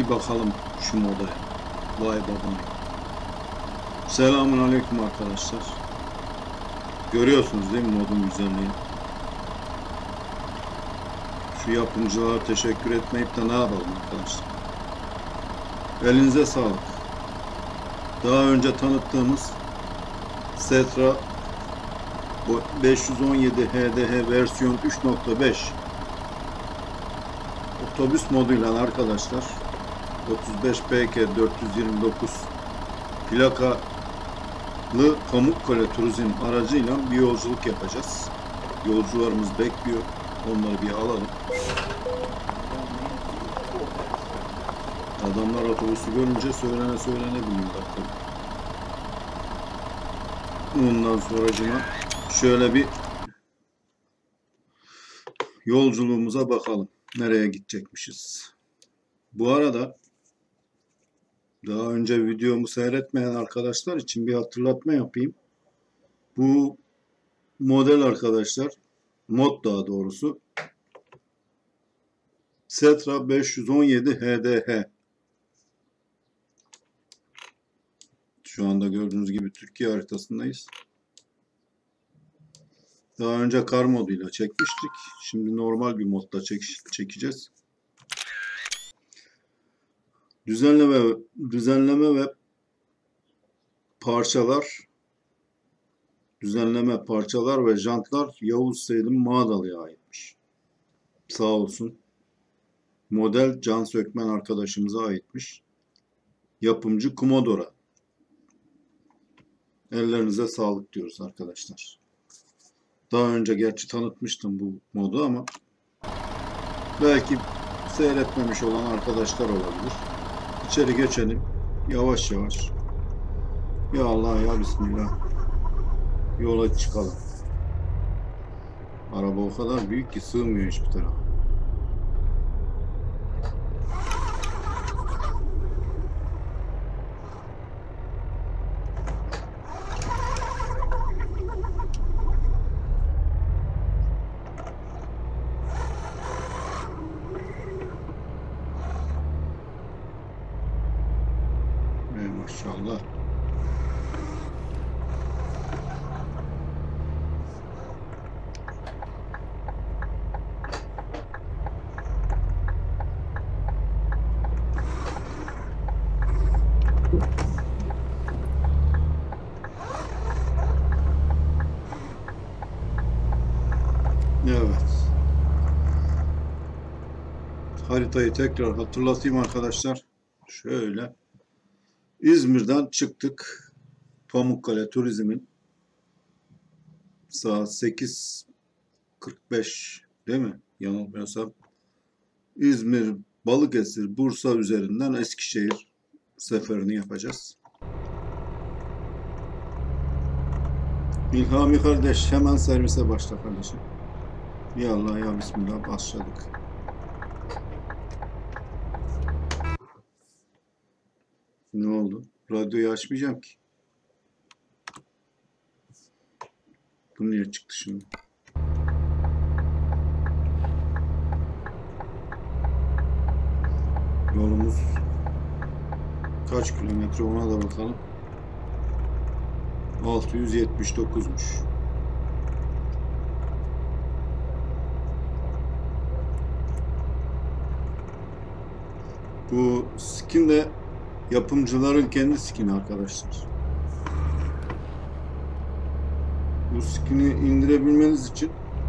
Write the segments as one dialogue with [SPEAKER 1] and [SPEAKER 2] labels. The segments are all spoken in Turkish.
[SPEAKER 1] bir bakalım şu moda. Vay babam. Selamun aleyküm arkadaşlar. Görüyorsunuz değil mi modun güzelliği? Şu yapımcılara teşekkür etmeyip de ne yapalım arkadaşlar? Elinize sağlık. Daha önce tanıttığımız Setra 517 HDH versiyon 3.5 otobüs moduyla arkadaşlar 35 PK 429 plakalı Pamukkale Turizm aracıyla bir yolculuk yapacağız. Yolcularımız bekliyor. Onları bir alalım. Adamlar otobüsü görünce söylene biliyorlar tabii. Ondan sonracıma şöyle bir yolculuğumuza bakalım. Nereye gidecekmişiz? Bu arada daha önce videomu seyretmeyen arkadaşlar için bir hatırlatma yapayım. Bu model arkadaşlar, mod daha doğrusu Setra 517 HDH. Şu anda gördüğünüz gibi Türkiye haritasındayız. Daha önce kar moduyla çekmiştik. Şimdi normal bir modda çekeceğiz. Düzenleme ve parçalar ve jantlar Yavuz Selim Mağdalı'ya aitmiş. Sağ olsun. Model Can Sökmen arkadaşımıza aitmiş. Yapımcı Commodore. Ellerinize sağlık diyoruz arkadaşlar. Daha önce gerçi tanıtmıştım bu modu ama belki seyretmemiş olan arkadaşlar olabilir. İçeri geçelim. Yavaş yavaş. Ya Allah ya Bismillah. Yola çıkalım. Araba o kadar büyük ki sığmıyor hiçbir tarafa. Maşallah. Evet. Haritayı tekrar hatırlatayım arkadaşlar. Şöyle. İzmir'den çıktık. Pamukkale Turizm'in saat 8:45 değil mi? Yanılmıyorsam. İzmir, Balıkesir, Bursa üzerinden Eskişehir seferini yapacağız. İlhami kardeş hemen servise başla kardeşim. Ya Allah ya Bismillah başladık. Ne oldu? Radyoyu açmayacağım ki. Bu niye çıktı şimdi? Yolumuz kaç kilometre ona da bakalım. 679'muş. Bu skin de yapımcıların kendi skini arkadaşlar. Bu skin'i indirebilmeniz için,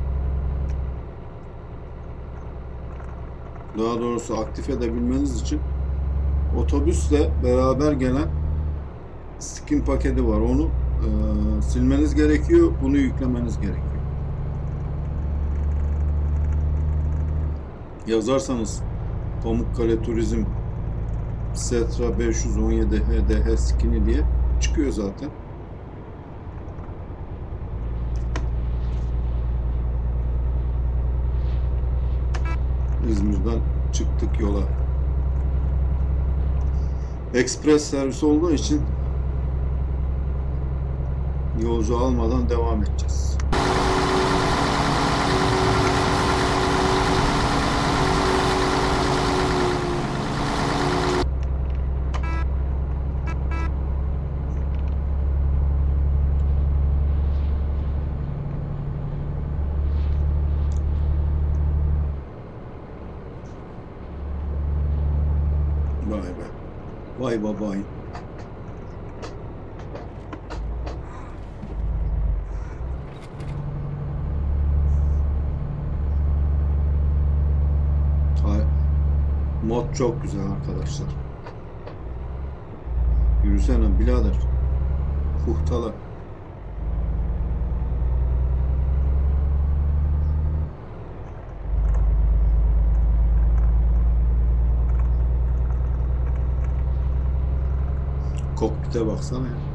[SPEAKER 1] daha doğrusu aktif edebilmeniz için otobüsle beraber gelen skin paketi var. Onu silmeniz gerekiyor. Bunu yüklemeniz gerekiyor. Yazarsanız Pamukkale Turizm Setra 517 HDH skin'i diye çıkıyor zaten. İzmir'den çıktık yola. Ekspres servis olduğu için yolcu almadan devam edeceğiz. Vay babay. Mod çok güzel arkadaşlar. Yürüsene birader. Huhtala. Kokpite baksana ya.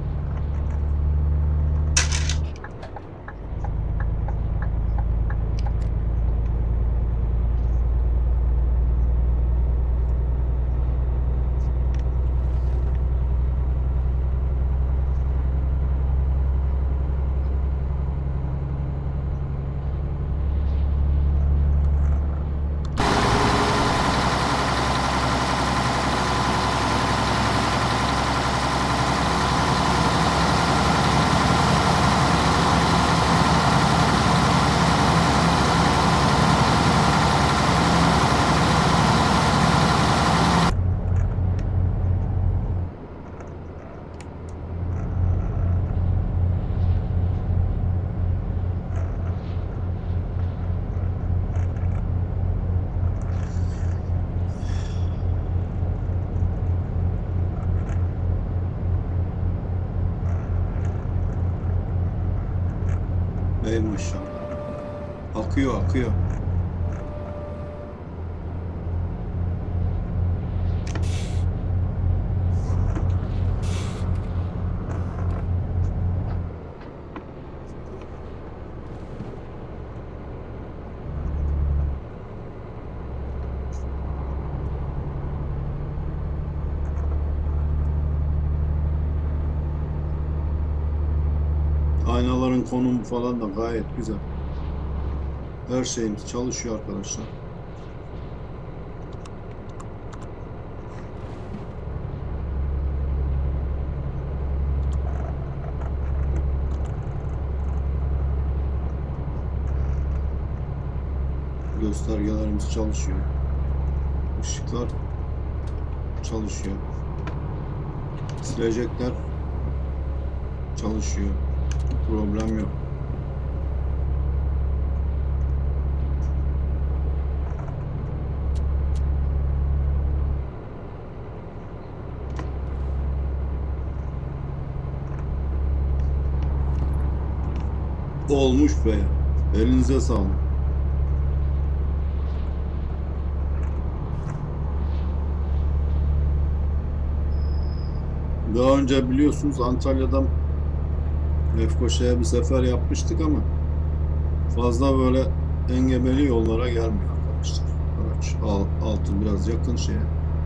[SPEAKER 1] Ey maşallah. Akıyor akıyor. Aynaların konumu falan da gayet güzel. Her şeyimiz çalışıyor arkadaşlar. Göstergelerimiz çalışıyor. Işıklar çalışıyor. Silecekler çalışıyor. Problem yok. Olmuş be. Elinize sağlık. Daha önce biliyorsunuz Antalya'dan Lefkoşa'ya bir sefer yapmıştık ama fazla böyle engebeli yollara gelmiyor arkadaşlar. Araç altı biraz yakın şeye.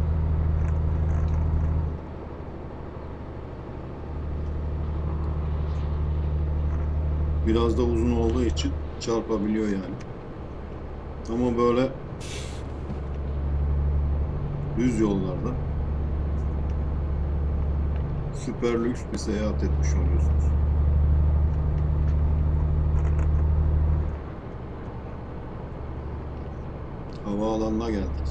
[SPEAKER 1] Biraz da uzun olduğu için çarpabiliyor yani. Ama böyle düz yollarda süper lüks bir seyahat etmiş oluyorsunuz. Havaalanına geldik.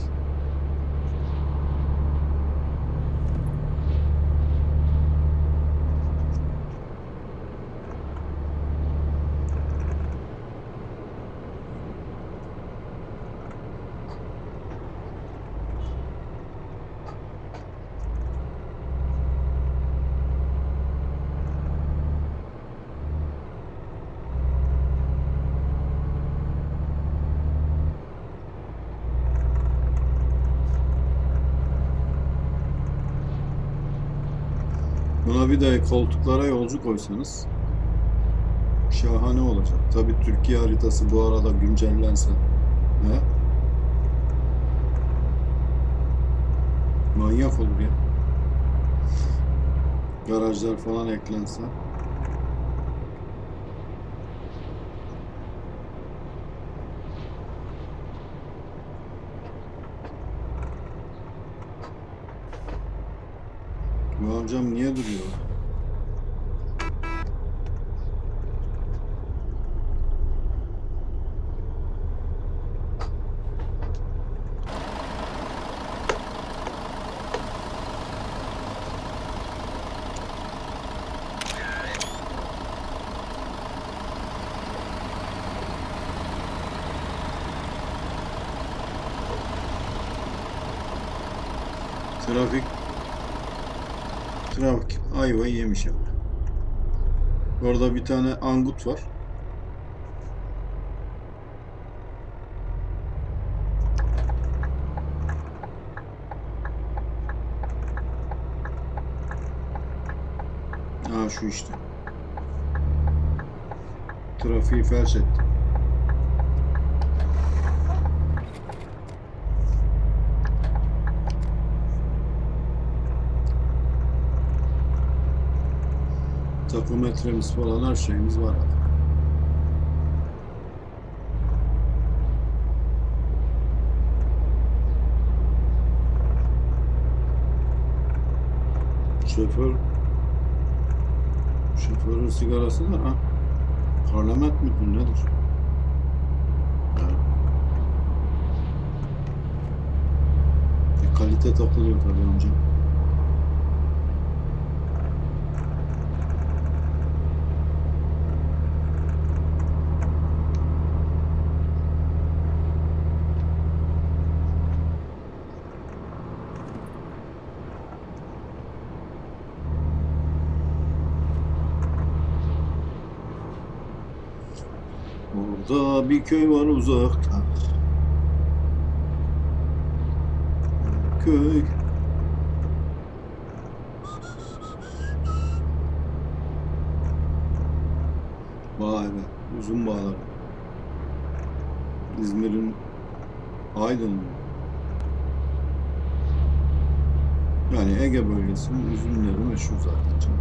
[SPEAKER 1] Buna bir de koltuklara yolcu koysanız şahane olacak. Tabii Türkiye haritası bu arada güncellense. He? Manyak olur ya. Garajlar falan eklense. Bu amcam niye duruyor? Trafik ayvayı yemiş abi. Orada bir tane angut var. Aa, şu işte. Trafiği felç etti. Takometremiz falan her şeyimiz var abi. Şoförün sigarası da parlament midir nedir? Yani, kalite takılıyor tabii amca. Orada bir köy var uzakta. Köy. Vay be. Uzun bağlar. İzmir'in Aydın. Yani Ege bölgesinin üzümleri meşhur zaten canım.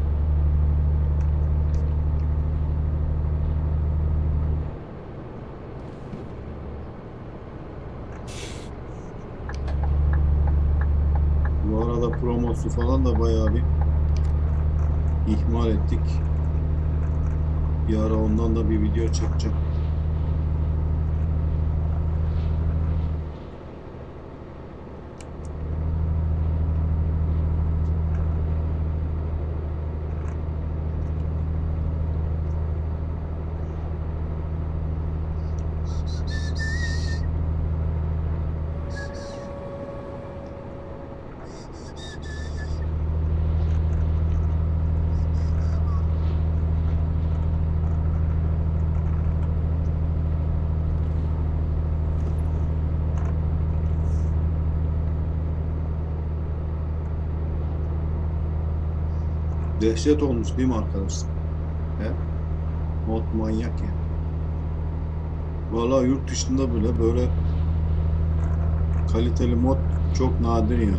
[SPEAKER 1] Bu arada promosu falan da bayağı bir ihmal ettik. Bir ara ondan da bir video çekeceğim. Dehşet olmuş değil mi arkadaşlar? He? Mod manyak ya. Vallahi yurt dışında bile böyle kaliteli mod çok nadir ya.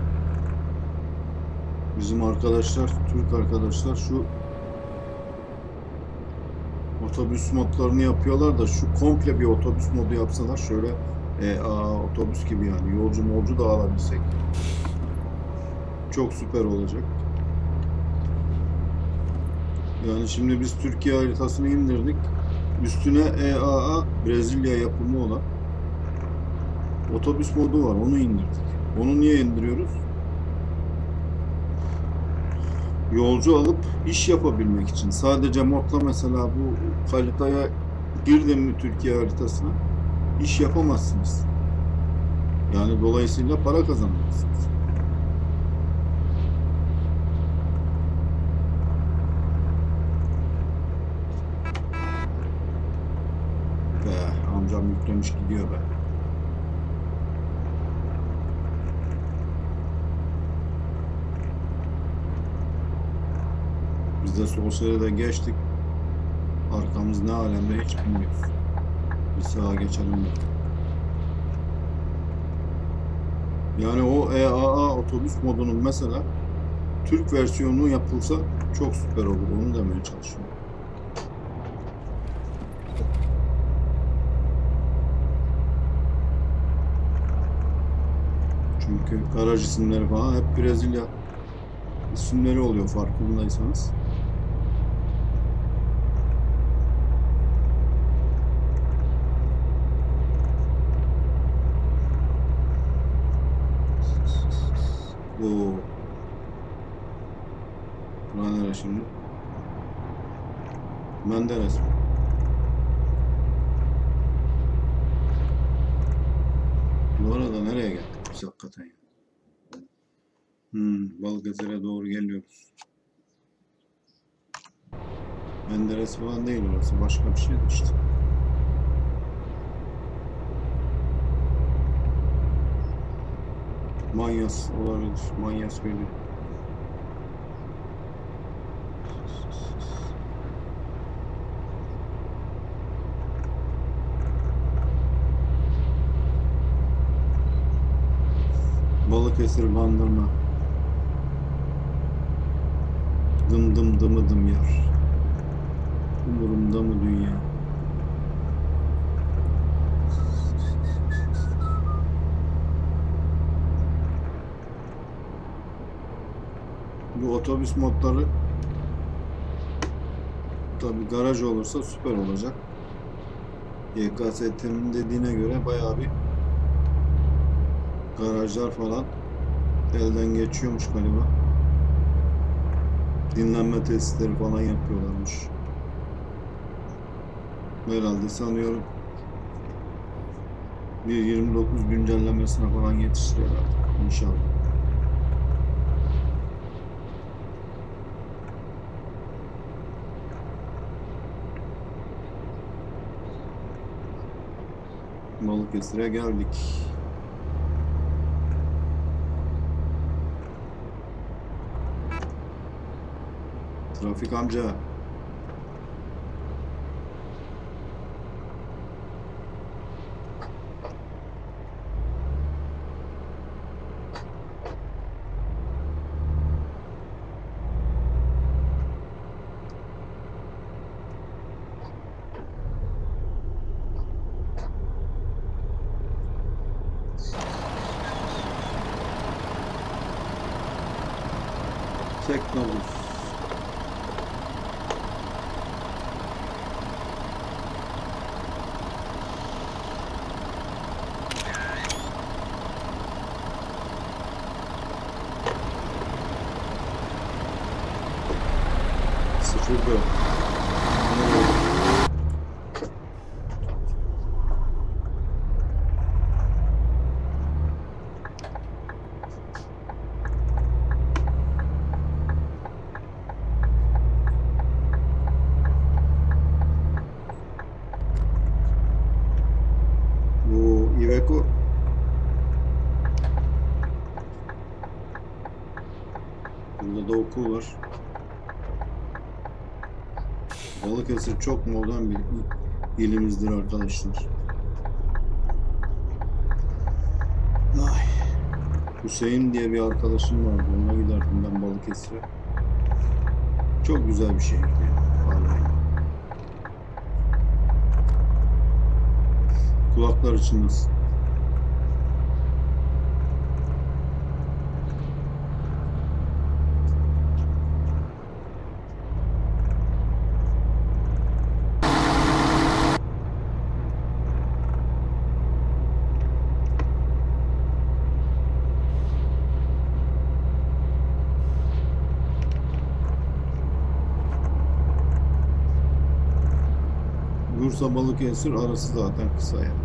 [SPEAKER 1] Bizim arkadaşlar, Türk arkadaşlar şu otobüs modlarını yapıyorlar da şu komple bir otobüs modu yapsalar şöyle otobüs gibi yani yolcu da alabilsek çok süper olacak. Yani şimdi biz Türkiye haritasını indirdik. Üstüne Brezilya yapımı olan otobüs modu var. Onu indirdik. Onu niye indiriyoruz? Yolcu alıp iş yapabilmek için. Sadece modla mesela bu haritaya girdim mi Türkiye haritasına iş yapamazsınız. Yani dolayısıyla para kazanamazsınız. Amcam yüklemiş gidiyor be. Biz de sol şeride geçtik. Arkamız ne alemde hiç bilmiyoruz. Bir sağa geçelim de. Yani o otobüs modunun mesela Türk versiyonu yapılsa çok süper olur. Onu demeye çalışıyorum. Çünkü garaj isimleri falan hep Brezilya isimleri oluyor farkındaysanız. Oo. Bura nere şimdi? Menderes mi? Bu arada nereye geldik biz hakikaten ya? Balıkesir'e doğru geliyoruz. Menderes falan değil orası. Başka bir şeydi işte. Manyas olabilir. Manyas Gölü. Balıkesir Bandırma. Dım dım dımı dım yar. Umurumda mı dünya? Bu otobüs modları tabi garaj olursa süper olacak. YKS'nin dediğine göre bayağı bir garajlar falan elden geçiyormuş galiba. Dinlenme tesisleri falan yapıyorlarmış. Herhalde sanıyorum 1.29 güncellemesine falan yetişir herhalde. İnşallah. Balıkesir'e geldik. Trafik amca. Teknobüs. Sıfır dört. Bu Iveco burada da okul var. Balıkesir çok modern bir ilimizdir arkadaşlar. Ay. Hüseyin diye bir arkadaşım vardı. Ona giderdim ben Balıkesir'e. Çok güzel bir şehirdi ya. Vallahi. Kulaklar için nasıl? Bursa Balıkesir arası zaten kısa ya.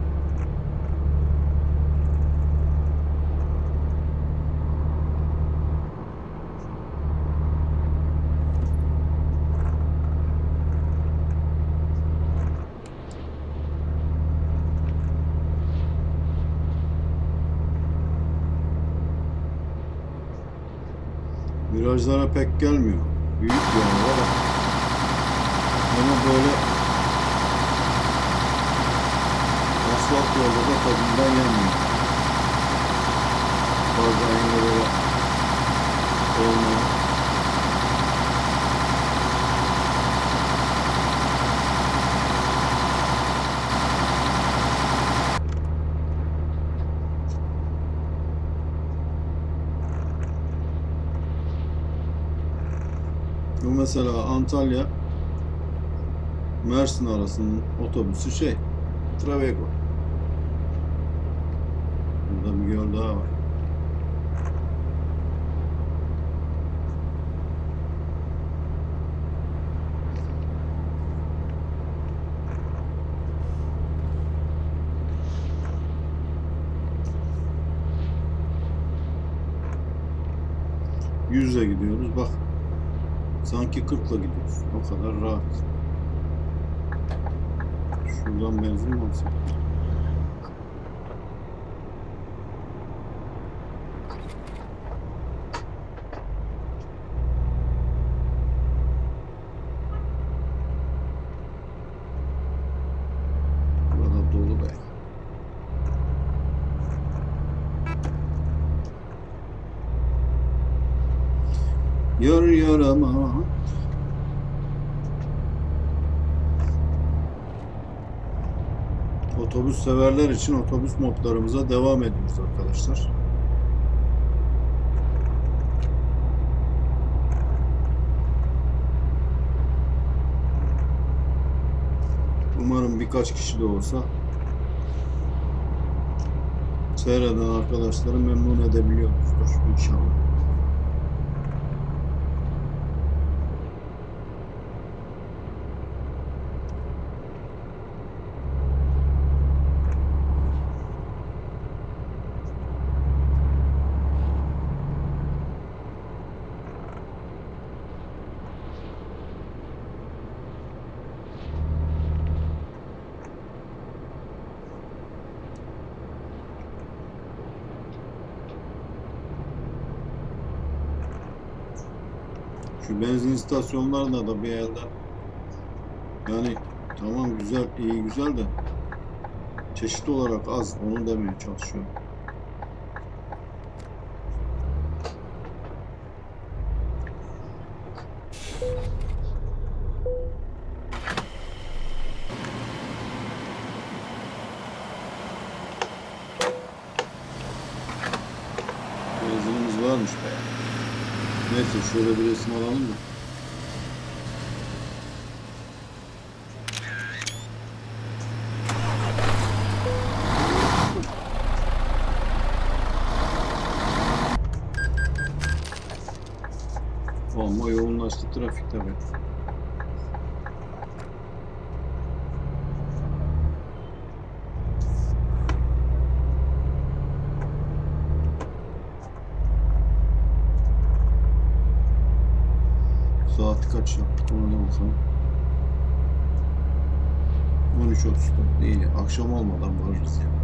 [SPEAKER 1] Virajlara pek gelmiyor. Büyük bir araba ama böyle asfalt yolda da tadından yenmiyor. Fazla engelleri olmuyor. Bu mesela Antalya Mersin arasının otobüsü Travego. Burada bir göl daha var. 100'e gidiyoruz. Bak sanki 40'la gidiyoruz. O kadar rahat. Şuradan benzin mi alsak? Burada dolu be. Yar yarama. Otobüs severler için otobüs modlarımıza devam ediyoruz arkadaşlar. Umarım birkaç kişi de olsa seyreden arkadaşları memnun edebiliyoruzdur inşallah. Şu benzin istasyonlarına da bir yerden, yani tamam güzel, iyi güzel de çeşit olarak az, onu demeye çalışıyorum. Benzinimiz varmış be. Neyse şöyle bir resim alalım da. Ama yoğunlaştı trafik tabii. Saat kaç yaptık ona da bakalım. 13.30'da. İyi, akşam olmadan varırız ya.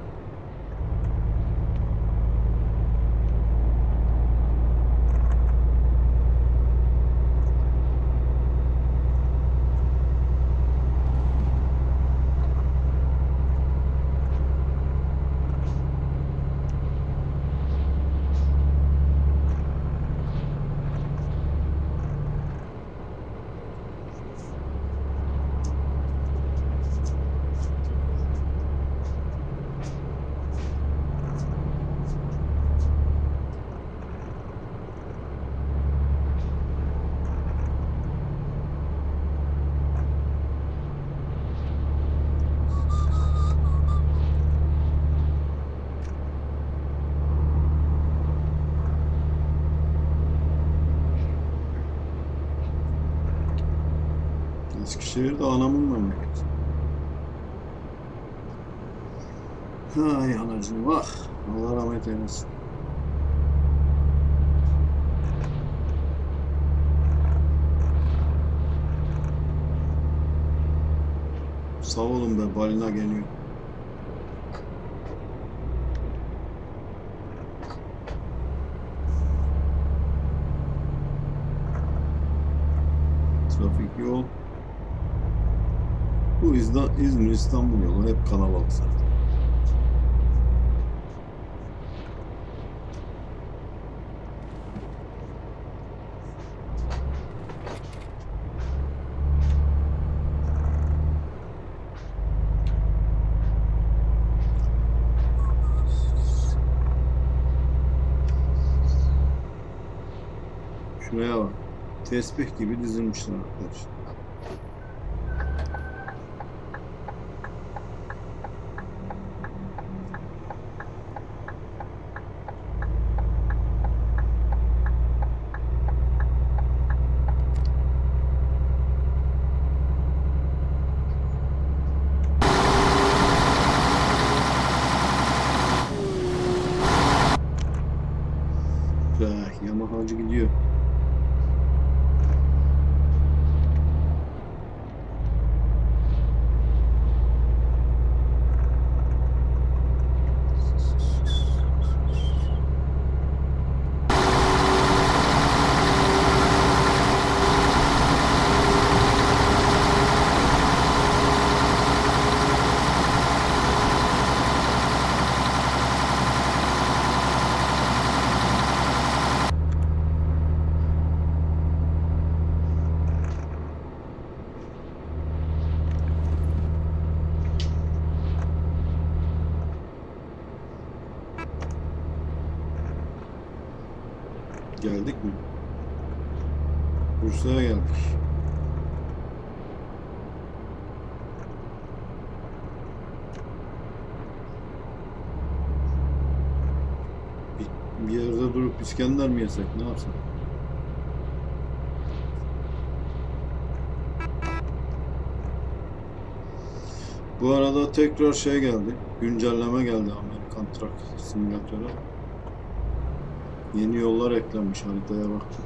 [SPEAKER 1] Eskişehir de anamın memleketi. Ay anacığım vah. Allah rahmet eylesin. Sağ olun be, balina geliyor. Trafik yol. Bu İzmir İstanbul yolu hep kalabalık zaten. Şuraya bak. Tesbih gibi dizilmişler arkadaşlar. Ama hacı gidiyor. Geldik mi? Bursa'ya geldik. Bir yerde durup İskender mi yesek, ne yapsak? Bu arada tekrar şey geldi. Güncelleme geldi Amerikan Truck Simülatör'e. Yeni yollar eklenmiş, haritaya baktım.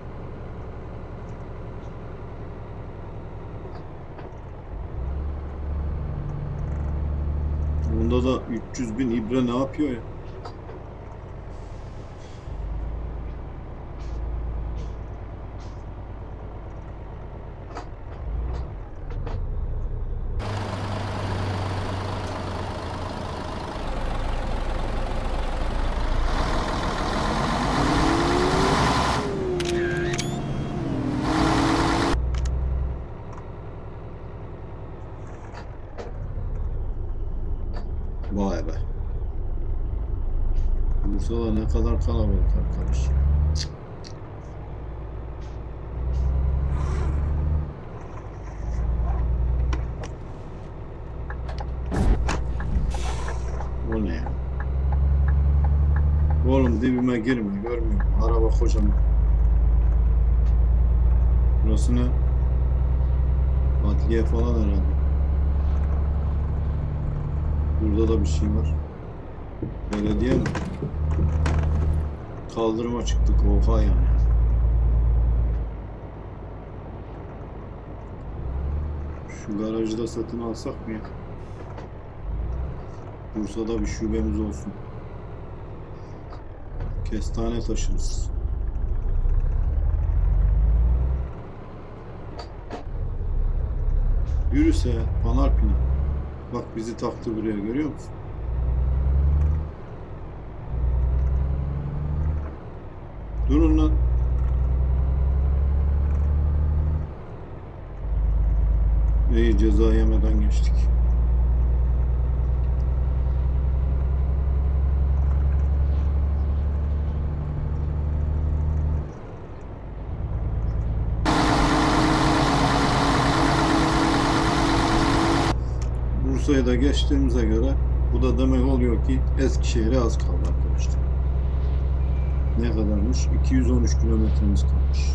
[SPEAKER 1] Bunda da 300.000 ibre ne yapıyor ya? Vay be. Bursa'da ne kadar kalabalık arkadaş. O ne ya? Oğlum dibime girme, görmüyor musun? Araba kocaman. Burası ne? Adliye falan herhalde. Burada da bir şey var. Belediye mi? Kaldırıma çıktık. Oha yani. Şu garajı da satın alsak mı ya? Bursa'da bir şubemiz olsun. Kestane taşırız. Yürüse Panarpina. Bak bizi taktı buraya, görüyor musun? Durun lan. İyi, ceza yemeden geçtik. Bursa'yı da geçtiğimize göre bu da demek oluyor ki Eskişehir'e az kaldı arkadaşlar. Ne kadarmış? 213 kilometremiz kalmış.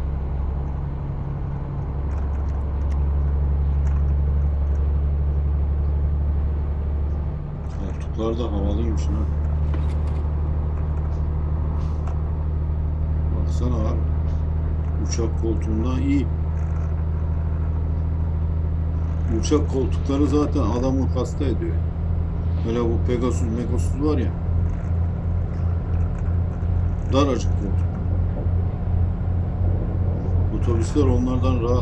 [SPEAKER 1] Koltuklar da havalıymış ha. Baksana abi. Uçak koltuğundan iyi. Uçak koltukları zaten adamı hasta ediyor. Hele bu Pegasus var ya. Daracık koltuk. Otobüsler onlardan rahat.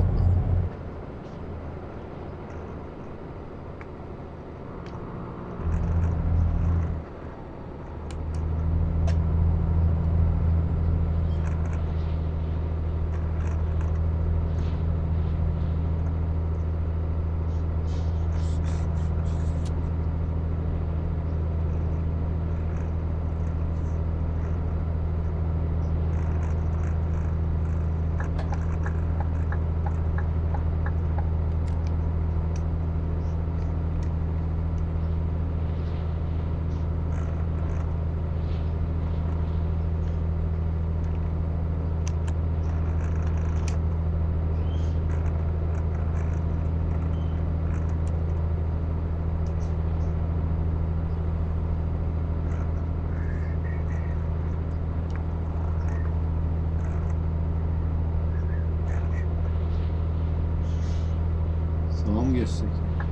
[SPEAKER 1] Tamam geçsek.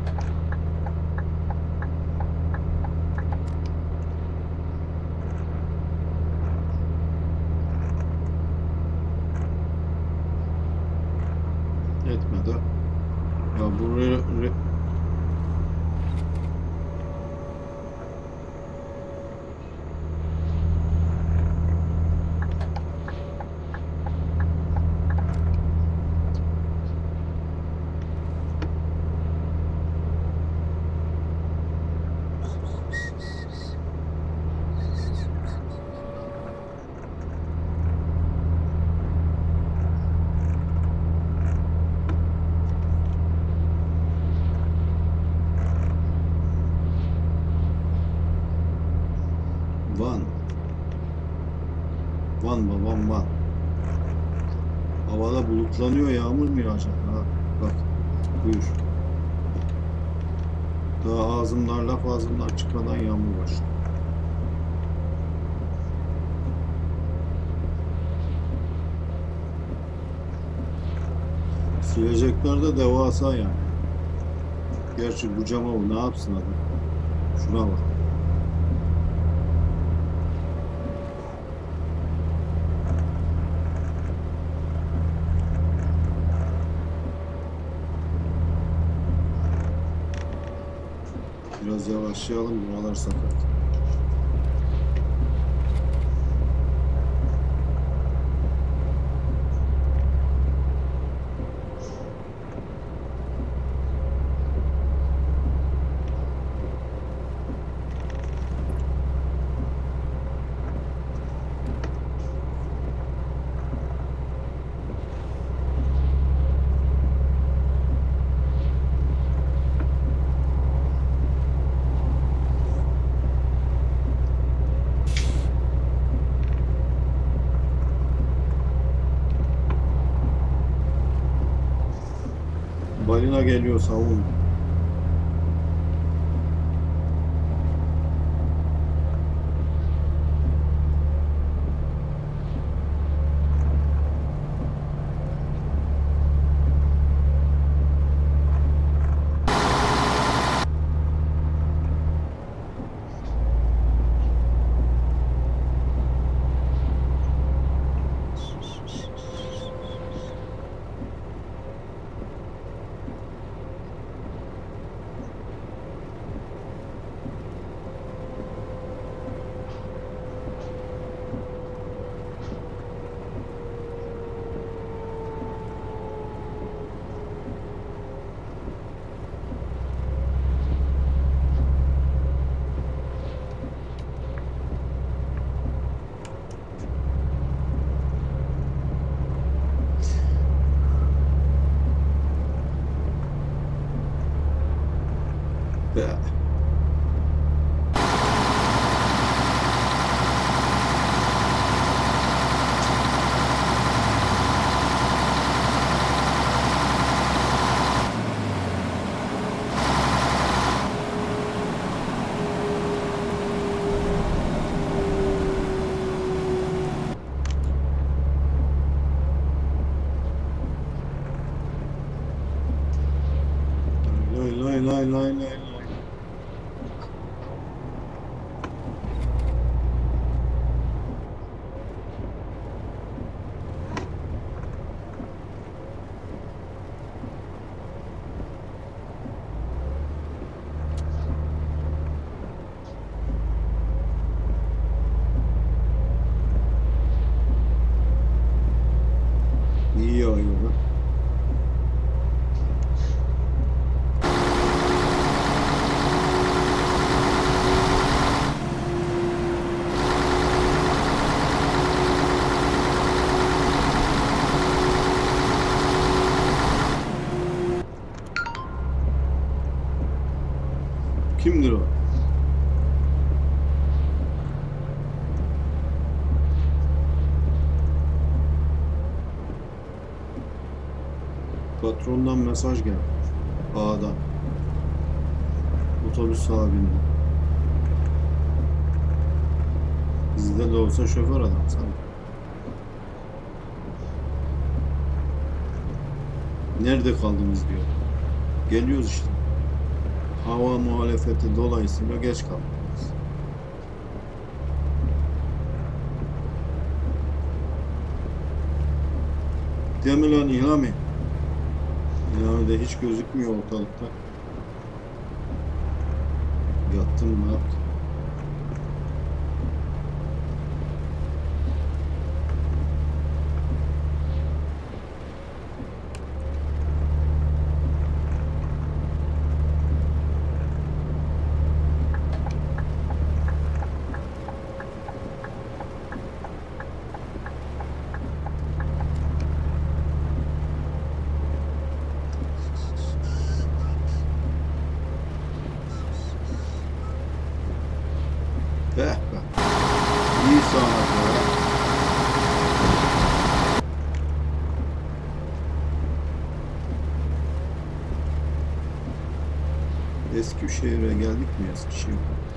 [SPEAKER 1] Etmedi. Ya bu Van. Van babam Van. Havada bulutlanıyor, yağmur mu yağacak? Ha, bak buyur. Daha ağzımdan laf ağzımdan çıkmadan yağmur başladı. Silecekler de devasa yani. Gerçi bu cama o ne yapsın adam? Şuna bak. Biraz yavaşlayalım, buralar sakat. Balina geliyor, savun. Be. Lay lay lay lay lay lay. İyi yağıyor be. Kimdir o? Patrondan mesaj geldi. A'dan. Otobüs sahibinde. Bizde de olsa şoför adam sana. Nerede kaldınız diyor. Geliyoruz işte. Hava muhalefeti dolayısıyla geç kaldık. Değil mi lan İlhami? İlhami de hiç gözükmüyor ortalıkta. Yattın mı? Ne yaptın? Be. İyi sanat ya. Eskişehir'e geldik mi Eskişehir'e?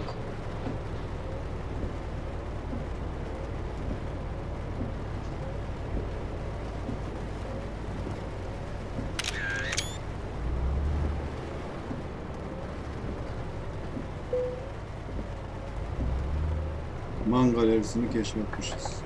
[SPEAKER 1] Man Galerisi'ni keşfetmişiz.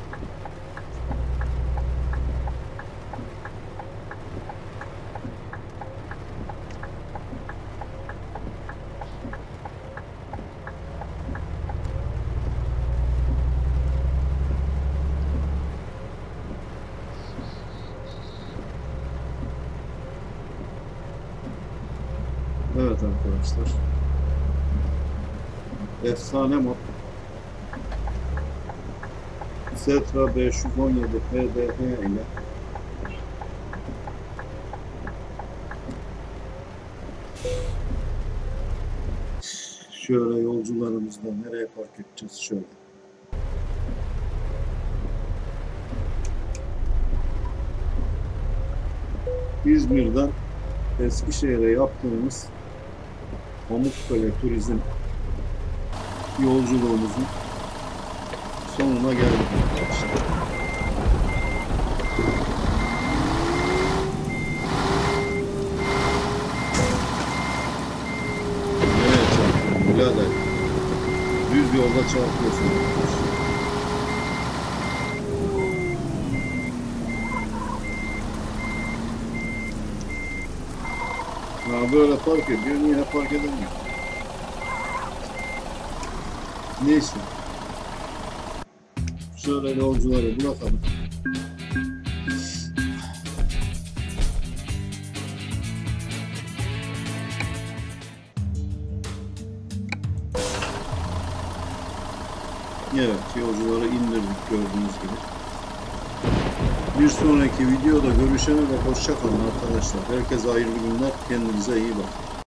[SPEAKER 1] Evet arkadaşlar. Efsane mod. Setra 517 PDH ile şöyle yolcularımızla nereye park edeceğiz? Şöyle. İzmir'den Eskişehir'e yaptığımız Pamukkale turizm yolculuğumuzun sonuna geldik arkadaşlar. Nereye çarpıyorsun birader? Düz yolda çarpıyorsun. Ha böyle park ediyor, niye park edemiyor? Neyse. Şöyle yolcuları bırakalım. Evet, yolcuları indirdik gördüğünüz gibi. Bir sonraki videoda görüşene dek hoşça kalın arkadaşlar. Herkese hayırlı günler. Kendinize iyi bakın.